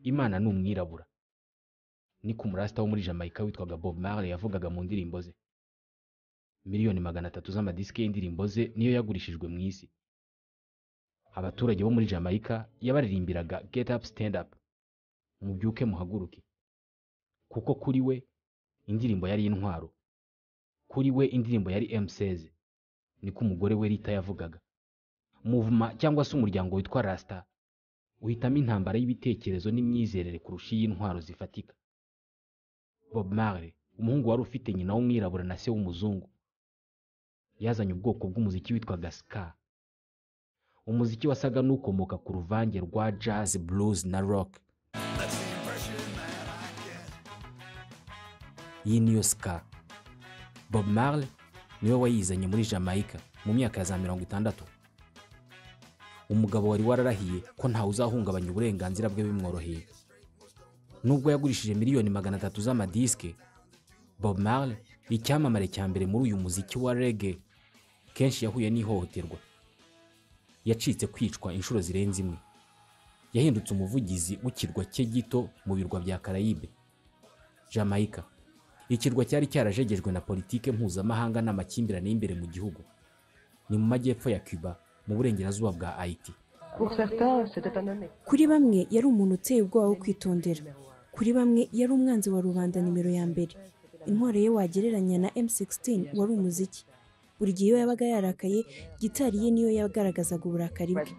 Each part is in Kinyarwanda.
Imana ni umwirabura. Ni ku murasta wo muri Jamaica witwaga Bob Marley yavugaga mu ndirimbo ze. Miliyoni 300 z'amadisike y'indirimbo ze niyo yagurishijwe mu isi. Abaturage bo muri Jamaica yabaririmbiraga Get Up Stand Up, mubyuke muhaguruke. Kuko kuri we indirimbo yari intwaro. Kuri we indirimbo yari M16. Niko umugore we Rita yavugaga. Movement cyangwa se umuryango witwa Rasta uhitamo intambara y'ibitekerezo n'imyizerere kurusha y'intwaro zifatika. Bob Marley, umuhungu wari ufite nyina w'umwirabura na se w'umuzungu, yazanye ubwoko bw'umuziki witwaga ska. Umuziki wasaga n'ukomoka ku ruvange rwa jazz, blues na rock. Iyi niyo ska. Bob Marley niwe wayizanye muri Jamaica mu myaka ya za 60. Umugabo wari wararahiye ko ntawe uzahungabanya uburenganzira bwe bimworoheye. Nubwo yagurishije miliyoni 300 z'amadisike, Bob Marley, icyamamare cya mbere muri uyu muziki wa reggae, kenshi yahuye n'ihohoterwa. Yacitse kwicwa inshuro zirenze imwe. Yahindutse umuvugizi w'ikirwa cye gito mu birwa bya Caraïbe. Jamaica, ikirwa cyari cyarajegejwe na politike mpuzamahanga n'amakimbirane y'imbere mu gihugu. Ni mu majyepfo ya Cuba, mu burengerazuba bwa Haiti. Kuri bamwe yari umuntu uteye ubwoba wo kwitondera. Kuri bamwe yari umwanzi wa rubanda nimero ya mbere. Intwaro ye wagereranya na M16 wari umuziki. Buri gihe iyo yabaga yarakaye, gitari ye niyo yagaragazaga uburakari bwe.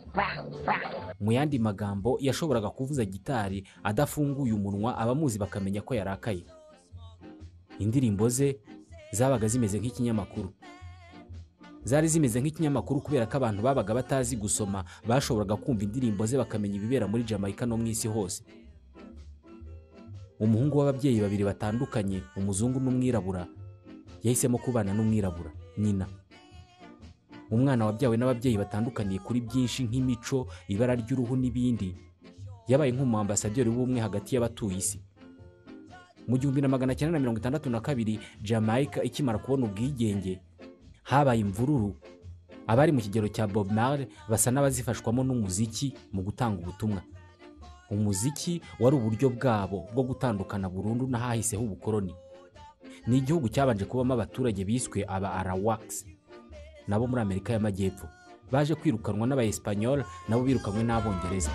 Mu yandi magambo, yashoboraga kuvuza gitari adafunguye umunwa, abamuzi bakamenya ko yarakaye. Indirimbo ze zabaga zimeze nk'ikinyamakuru. Zari zimeze nk'ikinyamakuru kubera ko abantu babaga batazi gusoma bashoboraga kumva indirimbo ze bakamenya ibibera muri Jamaica no mu isi hose. Umuhungu w'ababyeyi babiri batandukanye, umuzungu n'umwirabura, yahisemo kubana n'umwirabura, nyina. Umwana wabyawe n'ababyeyi batandukaniye kuri byinshi nk'imico, ibara ry'uruhu n'ibindi, yabaye nk'umuambasaderi w'ubumwe hagati y'abatuye isi. Mu 1962, Jamaica ikimara kubona ubwigenge, habaye imvururu. Abari mu kigero cya Bob Marley basa n'abazifashwamo n'umuziki mu gutanga ubutumwa. Umuziki wari uburyo bwabo bwo gutandukana burundu n'ahahiseho ubukoloni. Ni igihugu cyabanje kubamo abaturage biswe aba Arawaks, nabo muri Amerika y'Amajyepfo. Baje kwirukanwa n'Abaespanyol, nabo birukanwe n'Abongereza.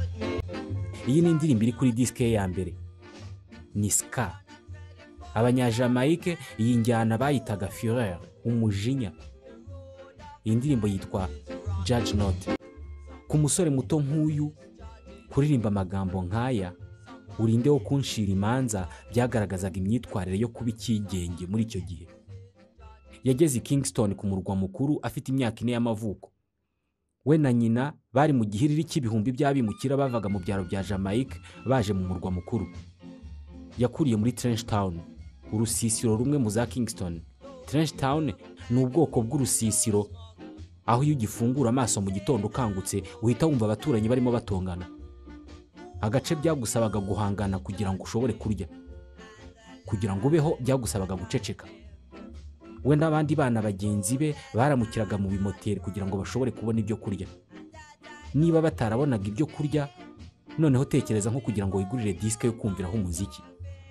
Iyi ni indirimbo iri kuri disque ya mbere. Ni ska. Abanyajamaike iyi njyana bayitaga fureur, umujinya. Iyi ndirimbo yitwa Judge Not. Ku musore muto nk'uyu kuririmba amagambo nk'aya, urinde wo kunshira imanza, byagaragazaga imyitwarire yo kuba ikigenge muri icyo gihe. Yageze i Kingston ku murwa mukuru afite imyaka 4 y'amavuko. We na nyina bari mu gihiriri cy'ibihumbi by'abimukira bavaga mu byaro bya Jamaica baje mu murwa mukuru. Yakuriye muri Trench Town, urusisiro rumwe mu za Kingston. Trench Town ni ubwoko bw'urusisiro aho iyo ugifungura amaso mu gitondo ukangutse uhita wumva abaturanyi barimo batongana. Agace byagusabaga guhangana kugira ngo ushobore kurya. Kugira ngo ubeho byagusabaga guceceka. We n'abandi bana bagenzi be baramukiraga mu bimoteri kugira ngo bashobore kubona ibyo kurya. Niba batarabonaga ibyo kurya, noneho tekereza nko kugira ngo wigurire disque yo kumviraho umuziki.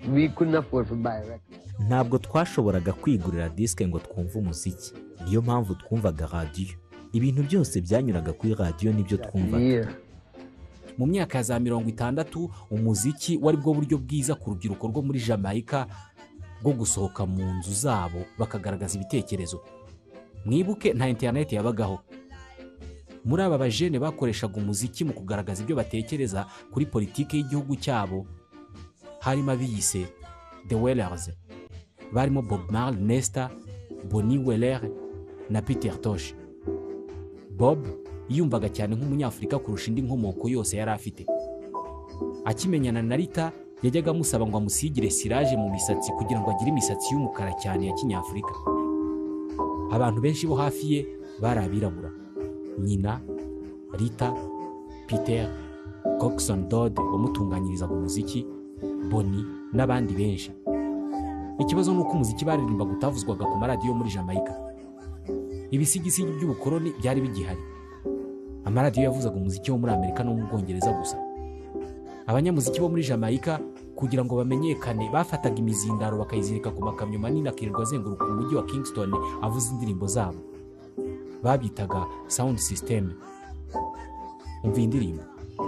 Ntabwo twashoboraga kwigurira disque ngo twumve umuziki. Niyo mpamvu twumvaga radio. Ibintu byose byanyuraga kuri radio nibyo twumvaga. Mu myaka ya za 60, umuziki wari bwo buryo bwiza ku rubyiruko rwo muri Jamaica bwo gusohoka mu nzu zabo bakagaragaza ibitekerezo. Mwibuke nta internet yabagaho. Muri aba bajene bakoreshaga umuziki mu kugaragaza ibyo batekereza kuri politike y'igihugu cyabo. Harimo abiyise The Wailers, barimo Bob Marley, Nesta, Bonnie Wailer na Peter Tosh. Bob yumvaga cyane nk'umunyafrika kurusha indi nkomoko yose yari afite. Akimenyana na Rita, yajyaga amusaba ngo amusigire sirage mu misatsi kugira ngo agire imisatsi y'umukara cyane ya kinyafrika. Abantu benshi bo hafi ye bari abirabura. Nyina, Rita, Peter, Coxon Dodd wamutunganyirizaga umuziki, Bonnie n'abandi benshi. Ikibazo nuko umuziki baririmba gutavuzwaga ku maradiyo muri Jamaica. Ibisigisigi by'ubukoloni byari bigihari. Amaradiyo yavuzaga umuziki wo muri Amerika no mu Bwongereza gusa. abanyamuziki bo muri Jamaica kugira ngo bamenyekane bafataga imizindaro bakayizirika ku makamyo manini akirirwa azenguruka umujyi wa Kingston avuza indirimbo zabo. Babitaga sound system. Umva indirimbo.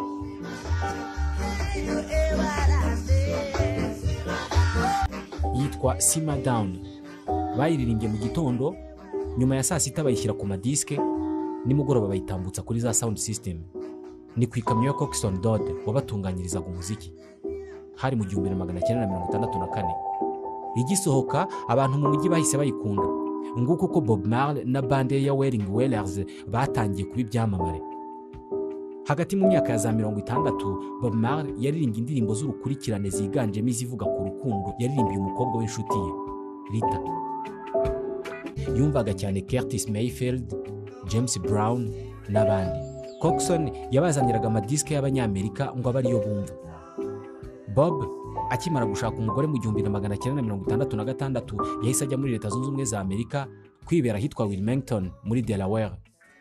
Yitwa Simmer Down. Bayiririmbye mu gitondo, nyuma ya saa sita bayishyira ku madiske, nimugoroba bayitambutsa kuri za sound system. Ni ku ikamyo ya Coxsone Dode wabatunganyirizaga umuziki. Hari mu 1964. Igisohoka abantu mu mujyi bahise bayikunda. Nguko uko Bob Marley na bande ya Wearing Wellers batangiye kuba ibyamamare. Hagati mu myaka ya za 60, Bob Marley yaririmbye indirimbo z'urukurikirane ziganjemo izivuga ku rukundo yaririmbiye umukobwa w'inshuti ye, Rita. Yumvaga cyane Curtis Mayfield, James Brown n'abandi. Coxsone yabazaniraga amadiske y'abanyamerika ngo abe ariyo bumva. Bob akimara gushaka umugore mu 1966 yahise ajya muri Leta Zunze Ubumwe za Amerika kwibera hitwa Wilmington muri Delaware.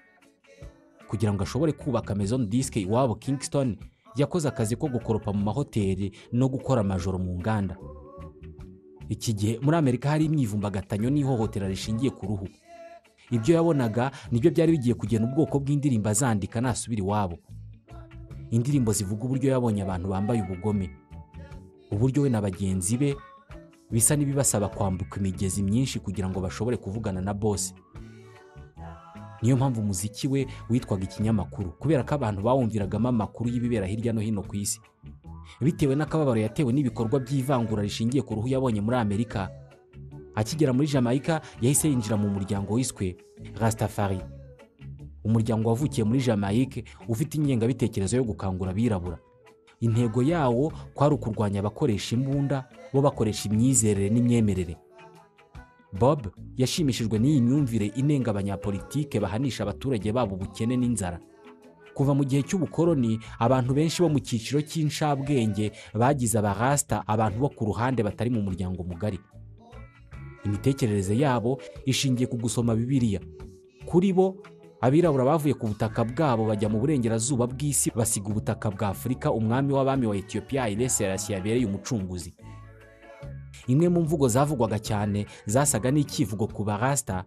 Kugira ngo ashobore kubaka maison disque iwabo Kingston, yakoze akazi ko gukoropa mu mahoteli no gukora amajoro mu nganda. Iki gihe muri Amerika hari imyivumbagatanyo n'ihohotera rishingiye ku ruhu. Ibyo yabonaga nibyo byari bigiye kugena ubwoko bw'indirimbo azandika nasubira iwabo. Indirimbo zivuga uburyo yabonye abantu bambaye ubugome, uburyo we na bagenzi be bisa n'ibibasaba kwambuka imigezi myinshi kugira ngo bashobore kuvugana na boss. Niyo mpamvu umuziki we witwaga ikinyamakuru, kubera ko abantu bawumviragamo amakuru y'ibibera hirya no hino ku isi. Bitewe n'akababaro yatewe n'ibikorwa by'ivangura rishingiye ku ruhu yabonye muri Amerika, akigera muri Jamaica yahise yinjira mu muryango wiswe Rastafari. Umuryango wavukiye muri Jamaica ufite ingengabitekerezo yo gukangura abirabura. Intego yawo kwari ukurwanya abakoresha imbunda bo bakoresha imyizerere n'imyemerere. Bob yashimishijwe n'iyi myumvire inenga abanyapolitike bahanisha abaturage babo ubukene n'inzara. Kuva mu gihe cy'ubukoloni, abantu benshi bo mu cyiciro cy'inshabwenge bagize abarasta, abantu bo ku ruhande batari mu muryango mugari. Imitekerereze yabo ishingiye ku gusoma Bibiliya. Kuri bo, abirabura bavuye ku butaka bwabo bajya mu burengerazuba bw'isi basiga ubutaka bwa Afurika umwami w'abami wa Ethiopia Haile Selassie yabereye umucunguzi. Imwe mu mvugo zavugwaga cyane zasaga n'ikivugo ku barasta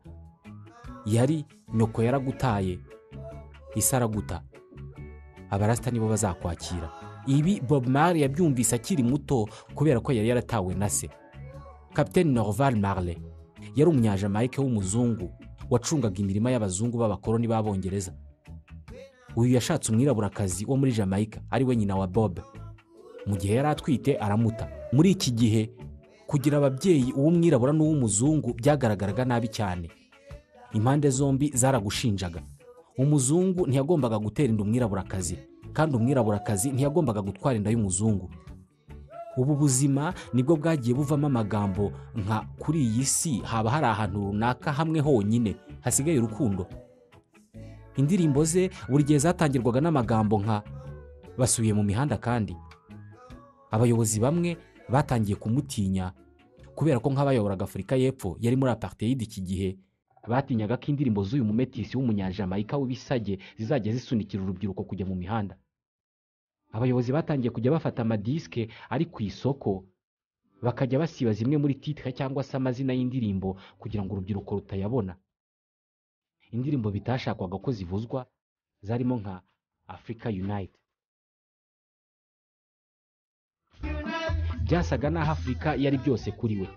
yari nyoko yaragutaye, isaraguta. Abarasta nibo bazakwakira. Ibi Bob Marley yabyumvise akiri muto kubera ko yari yaratawe na se. Captain Norval Marley yari umunyajamaike w'umuzungu wacungaga imirima y'abazungu b'abakoloni b'Abongereza. Uyu yashatse umwiraburakazi wo muri Jamaica ari we nyina wa Bob. Mu gihe yari atwite aramuta. Muri iki gihe kugira ababyeyi uw'umwirabura n'uw'umuzungu byagaragaraga nabi cyane. Impande zombi zaragushinjaga. Umuzungu ntiyagombaga gutera inda umwiraburakazi, kandi umwiraburakazi ntiyagombaga gutwara inda y'umuzungu. Ubu buzima nibwo bwagiye buvamo amagambo nka kuri iyi si haba hari ahantu runaka hamwe honyine hasigaye urukundo. Indirimbo ze buri gihe zatangirwaga n'amagambo nka basubiye mu mihanda, kandi abayobozi bamwe batangiye kumutinya kubera ko nk'abayoboraga Afurika y'Epfo yari muri apartheid iki gihe, batinyaga ko indirimbo z'uyu mumetisi w'umunyajamaika w'ibisage zizajya zisunikira urubyiruko kujya mu mihanda. Abayobozi batangiye kujya bafata amadiske ari ku isoko bakajya basiba zimwe muri titre cyangwa se amazina y'indirimbo kugira ngo urubyiruko rutayabona. Indirimbo bitashakwaga ko zivuzwa zarimo nka Africa Unite. Byasaga naho Afurika yari byose kuri we.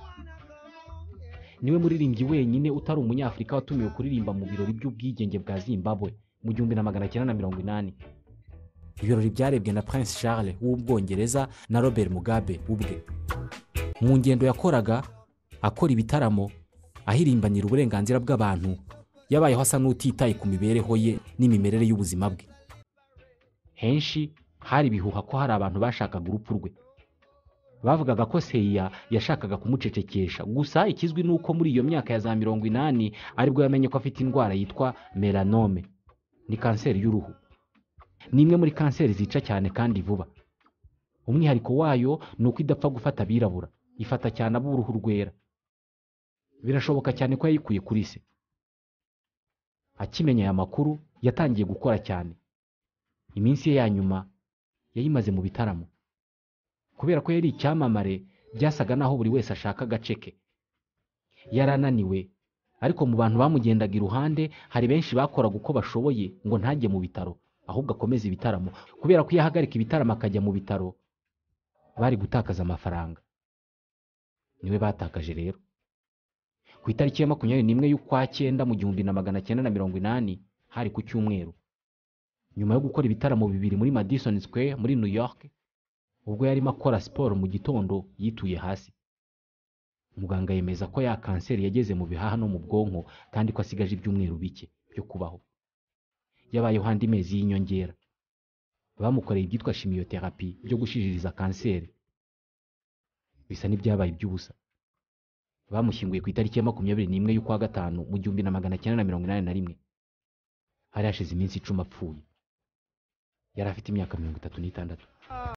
Niwe muririmbyi wenyine utari umunyafurika watumiwe kuririmba mu birori by'ubwigenge bwa Zimbabwe mu 1980. Ibirori byarebwe na Prince Charles w'Ubwongereza na Robert Mugabe ubwe. Mu ngendo yakoraga akora ibitaramo ahirimbanira uburenganzira bw'abantu, yabayeho asa n'utitaye ku mibereho ye n'imimerere y'ubuzima bwe. Henshi hari ibihuha ko hari abantu bashakaga urupfu rwe. Bavugaga ko Seya yashakaga kumucecekesha. Gusa ikizwi nuko muri iyo myaka ya za 80 aribwo yamenye ko afite indwara yitwa melanome. Ni kanseri y'uruhu. Ni imwe muri kanseri zica cyane kandi vuba. Umwihariko wayo ni uko idapfa gufata abirabura, ifata cyane ab'uruhu rwera. Birashoboka cyane ko yayikuye kuri se. Akimenya aya makuru yatangiye gukora cyane. Iminsi ye ya nyuma yayimaze mu bitaramo. Kubera ko yari icyamamare, byasaga naho buri wese ashaka agace ke. Yarananiwe, ariko mu bantu bamugendaga iruhande hari benshi bakoraga uko bashoboye ngo ntajye mu bitaro, ahubwo akomeze ibitaramo, kubera ko iyo ahagarika ibitaramo akajya mu bitaro bari gutakaza amafaranga. Niwe batakaje rero. Ku itariki ya 21 y'ukwa 9 mu 1980 hari ku cyumweru, nyuma yo gukora ibitaramo bibiri muri Madison Square muri New York, ubwo yarimo akora siporo mu gitondo yituye hasi. Muganga yemeza ko ya kanseri yageze mu bihaha no mu bwonko kandi ko asigaje ibyumweru bike byo kubaho. Yabayeho andi mezi y'inyongera. Bamukoreye ibyitwa chimiotherapy byo gushiririza kanseri. Bisa n'ibyabaye iby'ubusa. Bamushyinguye ku itariki ya 21 y'ukwa 5 mu 1981. Hari hashize iminsi 10 apfuye. Yari afite imyaka 36.